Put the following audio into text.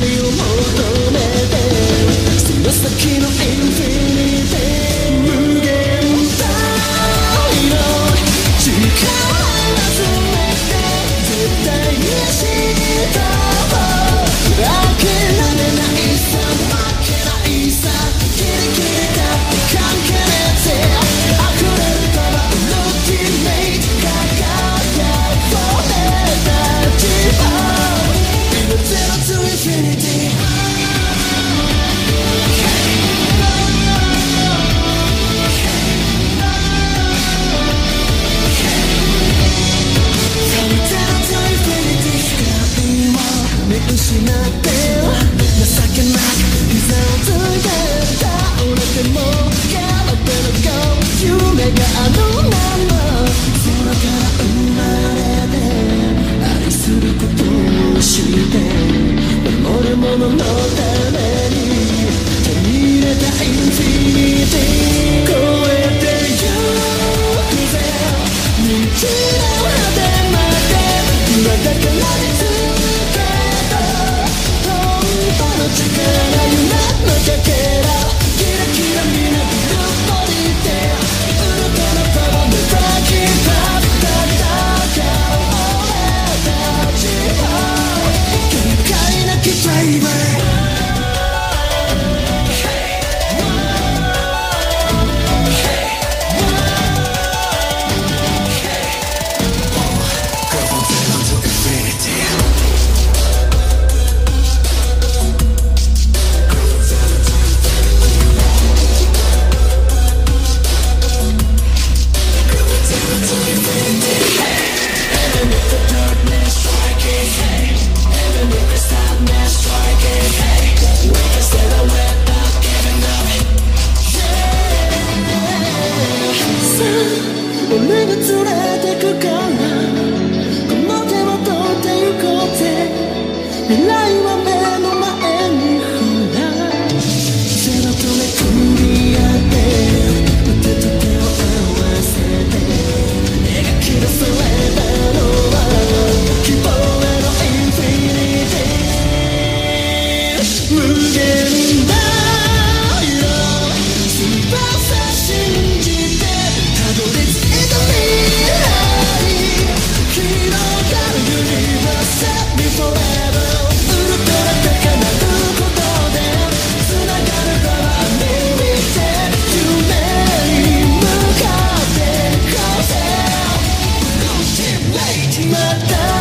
を求めてその先のインフィニティ無限大の力集めて絶対に明日を諦めないさ負けないさギリギリだって関係ねえぜ溢れるから Ultimate 輝く Forever 自分 Ima Zero to infinity見失って情けなく膝をついて倒れてもやめてるか夢があるなら空から生まれて愛することをして守るもののために手に入れたインフィニティ超えてゆくぜ道の果てまで今だから見つけ力夢のかけらキラキラみなぎるボディでウルトラパワーのバキバッ戦う俺たちは限界なきドライバー俺が連れてくからこの手を取ってゆこうぜ未来は目の前にほらゼロとめくり合って腕と手を合わせて描き出されたのは希望へのインフィニティ無限大の翼信じてたどり着いた未来広がるユニバーサル Forever ウルトラ高鳴ることで繋がるから見て夢に向かっていこうぜ Ultimate また